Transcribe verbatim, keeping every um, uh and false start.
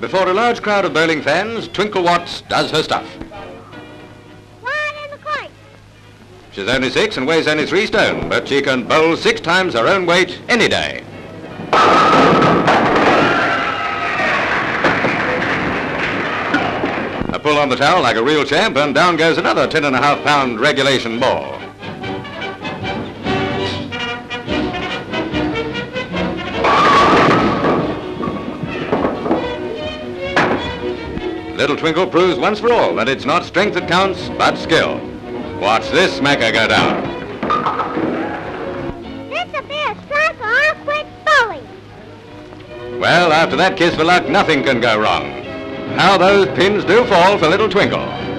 Before a large crowd of bowling fans, Twinkle Watts does her stuff. One in the court. She's only six and weighs only three stone, but she can bowl six times her own weight any day. A pull on the towel like a real champ, and down goes another ten and a half pound regulation ball. Little Twinkle proves once for all that it's not strength that counts, but skill. Watch this smacker go down. This'll be a strike or I'll quit bowling. Well, after that kiss for luck, nothing can go wrong. How those pins do fall for little Twinkle.